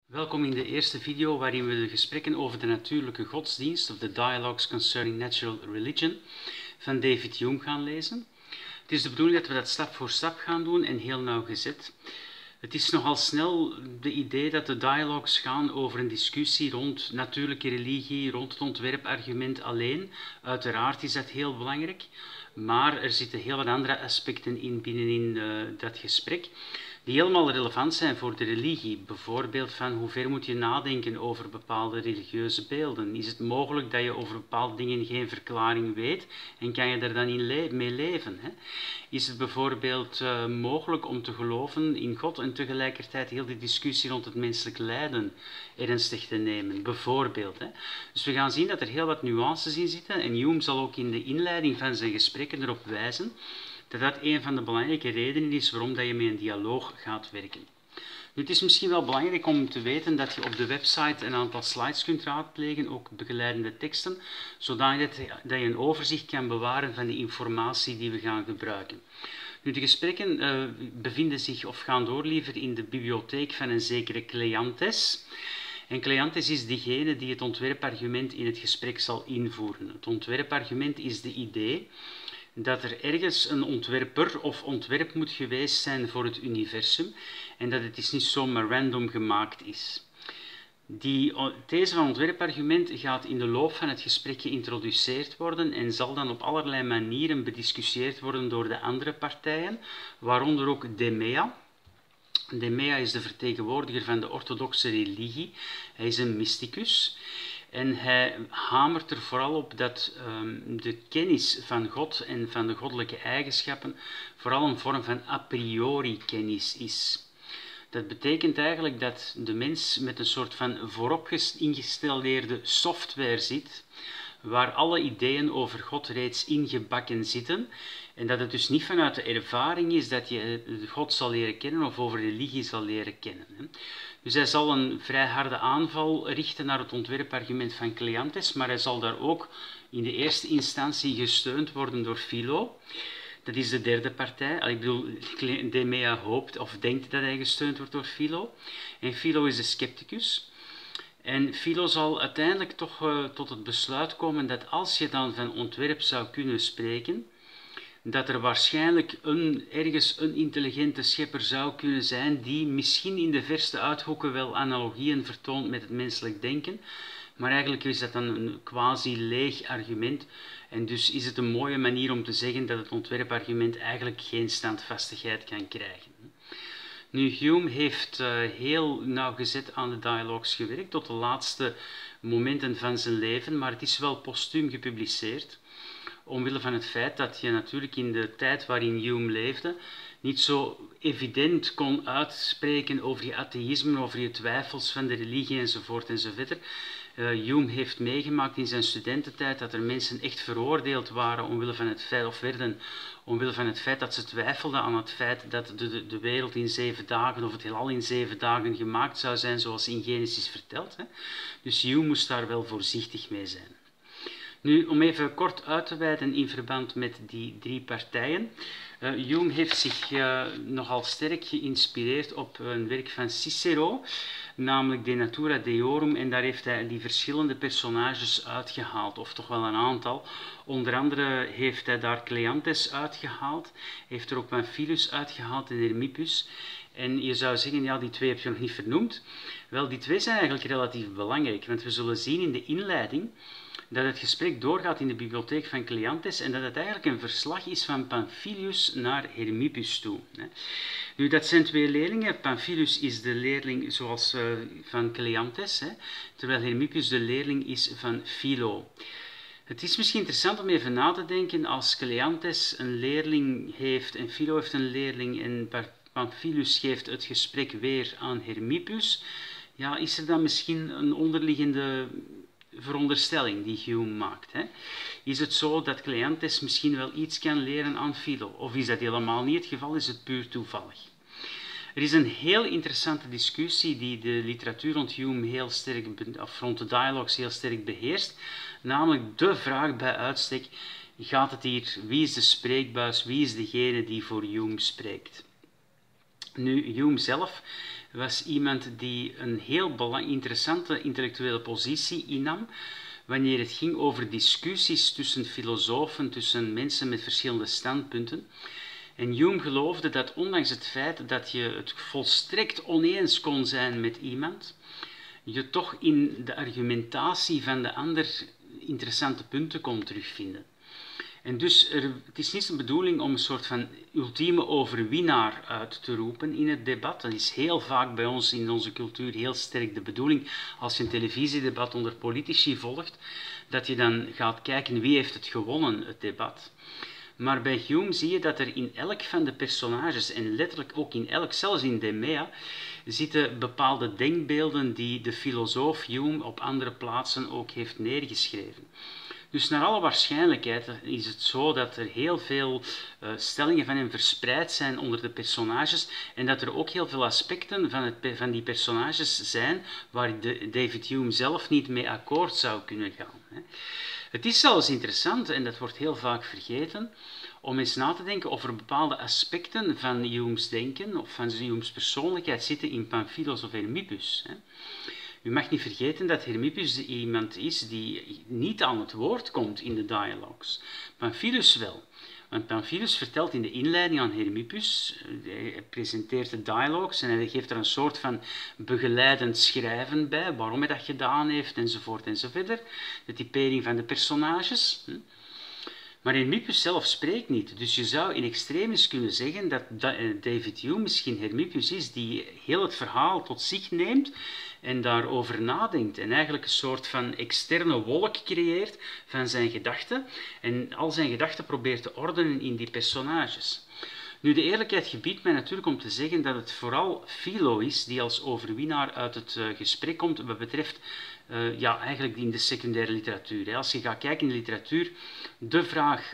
Welkom in de eerste video waarin we de gesprekken over de natuurlijke godsdienst, of de Dialogues Concerning Natural Religion, van David Hume gaan lezen. Het is de bedoeling dat we dat stap voor stap gaan doen en heel nauwgezet. Het is nogal snel de idee dat de dialogues gaan over een discussie rond natuurlijke religie, rond het ontwerpargument alleen. Uiteraard is dat heel belangrijk, maar er zitten heel wat andere aspecten in binnenin dat gesprek, die helemaal relevant zijn voor de religie. Bijvoorbeeld van hoe ver moet je nadenken over bepaalde religieuze beelden? Is het mogelijk dat je over bepaalde dingen geen verklaring weet en kan je daar dan mee leven? Hè? Is het bijvoorbeeld mogelijk om te geloven in God en tegelijkertijd heel die discussie rond het menselijk lijden ernstig te nemen? Bijvoorbeeld. Hè? Dus we gaan zien dat er heel wat nuances in zitten en Hume zal ook in de inleiding van zijn gesprekken erop wijzen dat dat een van de belangrijke redenen is waarom dat je met een dialoog gaat werken. Nu, het is misschien wel belangrijk om te weten dat je op de website een aantal slides kunt raadplegen, ook begeleidende teksten, zodat je een overzicht kan bewaren van de informatie die we gaan gebruiken. Nu, de gesprekken bevinden zich of gaan door liever in de bibliotheek van een zekere Cleanthes. En Cleanthes is diegene die het ontwerpargument in het gesprek zal invoeren. Het ontwerpargument is de idee dat er ergens een ontwerper of ontwerp moet geweest zijn voor het universum en dat het niet zomaar random gemaakt is. Die these van ontwerpargument gaat in de loop van het gesprek geïntroduceerd worden en zal dan op allerlei manieren bediscussieerd worden door de andere partijen, waaronder ook Demea. Demea is de vertegenwoordiger van de orthodoxe religie. Hij is een mysticus. En hij hamert er vooral op dat de kennis van God en van de goddelijke eigenschappen vooral een vorm van a priori kennis is. Dat betekent eigenlijk dat de mens met een soort van voorop ingestalleerde software zit, waar alle ideeën over God reeds ingebakken zitten, en dat het dus niet vanuit de ervaring is dat je God zal leren kennen of over religie zal leren kennen. Dus hij zal een vrij harde aanval richten naar het ontwerpargument van Cleanthes, maar hij zal daar ook in de eerste instantie gesteund worden door Philo. Dat is de derde partij. Ik bedoel, Demea hoopt of denkt dat hij gesteund wordt door Philo. En Philo is de scepticus. En Philo zal uiteindelijk toch tot het besluit komen dat als je dan van ontwerp zou kunnen spreken, dat er waarschijnlijk ergens een intelligente schepper zou kunnen zijn die misschien in de verste uithoeken wel analogieën vertoont met het menselijk denken, maar eigenlijk is dat dan een quasi-leeg argument en dus is het een mooie manier om te zeggen dat het ontwerpargument eigenlijk geen standvastigheid kan krijgen. Nu, Hume heeft heel nauwgezet aan de dialogues gewerkt tot de laatste momenten van zijn leven, maar het is wel postuum gepubliceerd, omwille van het feit dat je natuurlijk in de tijd waarin Hume leefde niet zo evident kon uitspreken over je atheïsme, over je twijfels van de religie enzovoort enzovoort. Hume heeft meegemaakt in zijn studententijd dat er mensen echt veroordeeld waren omwille van het feit, of werden omwille van het feit dat ze twijfelden aan het feit dat de wereld in 7 dagen of het heelal in 7 dagen gemaakt zou zijn zoals in Genesis verteld. Dus Hume moest daar wel voorzichtig mee zijn. Nu, om even kort uit te wijden in verband met die 3 partijen. Hume heeft zich nogal sterk geïnspireerd op een werk van Cicero, namelijk De Natura Deorum, en daar heeft hij die verschillende personages uitgehaald, of toch wel een aantal. Onder andere heeft hij daar Cleanthes uitgehaald, heeft er ook Pamphilus uitgehaald en Hermippus. En je zou zeggen, ja, die 2 heb je nog niet vernoemd. Wel, die 2 zijn eigenlijk relatief belangrijk, want we zullen zien in de inleiding dat het gesprek doorgaat in de bibliotheek van Cleanthes en dat het eigenlijk een verslag is van Pamphilus naar Hermippus toe. Nu, dat zijn 2 leerlingen. Pamphilus is de leerling zoals van Cleanthes, terwijl Hermippus de leerling is van Philo. Het is misschien interessant om even na te denken als Cleanthes een leerling heeft en Philo heeft een leerling en Pamphilus geeft het gesprek weer aan Hermippus. Ja, is er dan misschien een onderliggende veronderstelling die Hume maakt? Is het zo dat Cleanthes misschien wel iets kan leren aan Philo? Of is dat helemaal niet het geval? Is het puur toevallig? Er is een heel interessante discussie die de literatuur rond Hume heel sterk, of rond de dialogues heel sterk beheerst. Namelijk de vraag bij uitstek, gaat het hier, wie is de spreekbuis, wie is degene die voor Hume spreekt? Nu, Hume zelf was iemand die een heel interessante intellectuele positie innam wanneer het ging over discussies tussen filosofen, tussen mensen met verschillende standpunten. En Hume geloofde dat ondanks het feit dat je het volstrekt oneens kon zijn met iemand, je toch in de argumentatie van de ander interessante punten kon terugvinden. En dus het is niet de bedoeling om een soort van ultieme overwinnaar uit te roepen in het debat. Dat is heel vaak bij ons in onze cultuur heel sterk de bedoeling als je een televisiedebat onder politici volgt, dat je dan gaat kijken wie heeft het gewonnen, het debat. Maar bij Hume zie je dat er in elk van de personages, en letterlijk ook in elk, zelfs in Demea, zitten bepaalde denkbeelden die de filosoof Hume op andere plaatsen ook heeft neergeschreven. Dus naar alle waarschijnlijkheid is het zo dat er heel veel stellingen van hem verspreid zijn onder de personages en dat er ook heel veel aspecten van die personages zijn waar David Hume zelf niet mee akkoord zou kunnen gaan. Het is zelfs interessant, en dat wordt heel vaak vergeten, om eens na te denken over bepaalde aspecten van Hume's denken of van Hume's persoonlijkheid zitten in Pamphilus of Hermippus. U mag niet vergeten dat Hermippus iemand is die niet aan het woord komt in de dialogues. Pamphilus wel. Want Pamphilus vertelt in de inleiding aan Hermippus, hij presenteert de dialogues en hij geeft er een soort van begeleidend schrijven bij, waarom hij dat gedaan heeft, enzovoort enzoverder. De typering van de personages. Maar Hermippus zelf spreekt niet. Dus je zou in extremis kunnen zeggen dat David Hume misschien Hermippus is die heel het verhaal tot zich neemt en daarover nadenkt en eigenlijk een soort van externe wolk creëert van zijn gedachten en al zijn gedachten probeert te ordenen in die personages. Nu, de eerlijkheid gebiedt mij natuurlijk om te zeggen dat het vooral Philo is die als overwinnaar uit het gesprek komt wat betreft eigenlijk in de secundaire literatuur. Als je gaat kijken in de literatuur, de vraag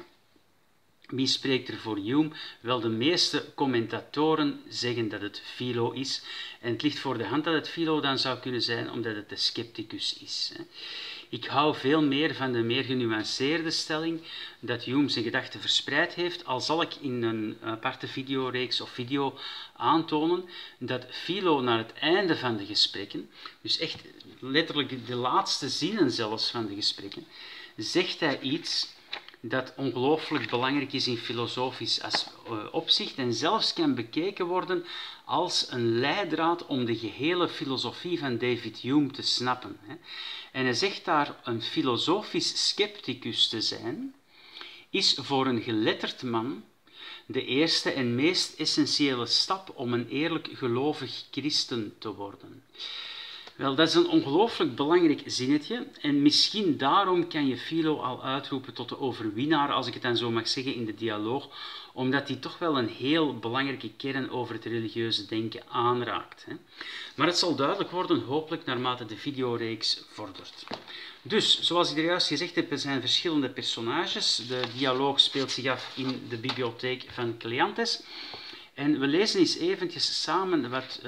wie spreekt er voor Hume? Wel, de meeste commentatoren zeggen dat het Philo is. En het ligt voor de hand dat het Philo dan zou kunnen zijn, omdat het de scepticus is. Ik hou veel meer van de meer genuanceerde stelling dat Hume zijn gedachten verspreid heeft, al zal ik in een aparte videoreeks of video aantonen dat Philo naar het einde van de gesprekken, dus echt letterlijk de laatste zinnen zelfs van de gesprekken, zegt hij iets dat ongelooflijk belangrijk is in filosofisch opzicht en zelfs kan bekeken worden als een leidraad om de gehele filosofie van David Hume te snappen. En hij zegt daar een filosofisch scepticus te zijn, is voor een geletterd man de eerste en meest essentiële stap om een eerlijk gelovig christen te worden. Wel, dat is een ongelooflijk belangrijk zinnetje en misschien daarom kan je Philo al uitroepen tot de overwinnaar, als ik het dan zo mag zeggen, in de dialoog, omdat hij toch wel een heel belangrijke kern over het religieuze denken aanraakt. Maar het zal duidelijk worden, hopelijk, naarmate de videoreeks vordert. Dus, zoals ik er juist gezegd heb, er zijn verschillende personages. De dialoog speelt zich af in de bibliotheek van Cleanthes. En we lezen eens eventjes samen wat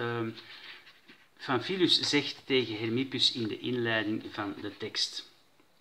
Pamphilus zegt tegen Hermippus in de inleiding van de tekst.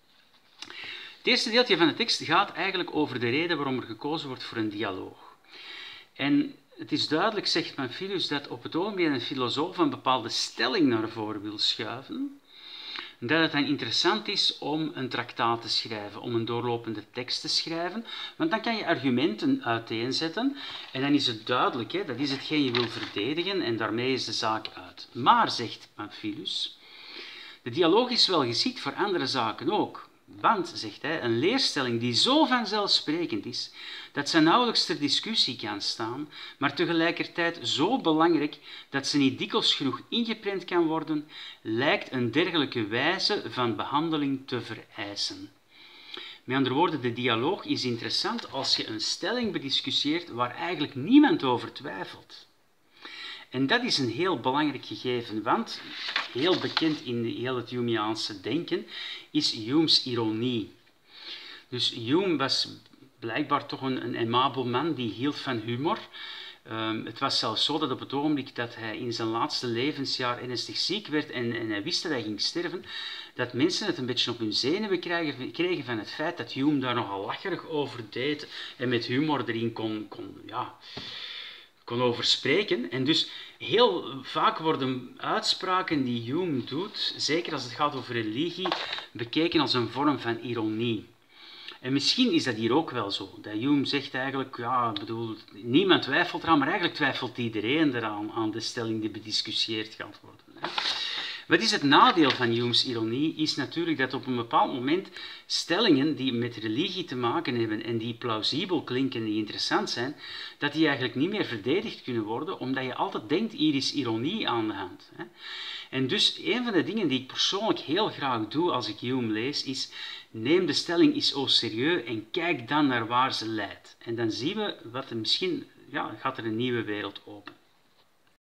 Het eerste deeltje van de tekst gaat eigenlijk over de reden waarom er gekozen wordt voor een dialoog. En het is duidelijk, zegt Pamphilus, dat op het ogenblik een filosoof een bepaalde stelling naar voren wil schuiven, dat het dan interessant is om een traktaat te schrijven, om een doorlopende tekst te schrijven, want dan kan je argumenten uiteenzetten en dan is het duidelijk, dat is hetgeen je wil verdedigen en daarmee is de zaak uit. Maar, zegt Pamphilus, de dialoog is wel geschikt voor andere zaken ook. Want, zegt hij, een leerstelling die zo vanzelfsprekend is, dat ze nauwelijks ter discussie kan staan, maar tegelijkertijd zo belangrijk dat ze niet dikwijls genoeg ingeprent kan worden, lijkt een dergelijke wijze van behandeling te vereisen. Met andere woorden, de dialoog is interessant als je een stelling bediscussieert waar eigenlijk niemand over twijfelt. En dat is een heel belangrijk gegeven, want heel bekend in heel het Humeaanse denken is Hume's ironie. Dus Hume was blijkbaar toch een aimabel man die hield van humor. Het was zelfs zo dat op het ogenblik dat hij in zijn laatste levensjaar ernstig ziek werd en hij wist dat hij ging sterven, dat mensen het een beetje op hun zenuwen kregen van het feit dat Hume daar nogal lacherig over deed en met humor erin kon kon over spreken. En dus heel vaak worden uitspraken die Hume doet, zeker als het gaat over religie, bekeken als een vorm van ironie. En misschien is dat hier ook wel zo. Dat Hume zegt eigenlijk, ja, ik bedoel, niemand twijfelt eraan, maar eigenlijk twijfelt iedereen eraan, aan de stelling die bediscussieerd gaat worden. Hè. Wat is het nadeel van Hume's ironie? Is natuurlijk dat op een bepaald moment stellingen die met religie te maken hebben en die plausibel klinken en die interessant zijn, dat die eigenlijk niet meer verdedigd kunnen worden, omdat je altijd denkt, hier is ironie aan de hand. Hè. En dus een van de dingen die ik persoonlijk heel graag doe als ik Hume lees, is neem de stelling eens au serieus en kijk dan naar waar ze leidt. En dan zien we wat er misschien, ja, gaat er een nieuwe wereld open.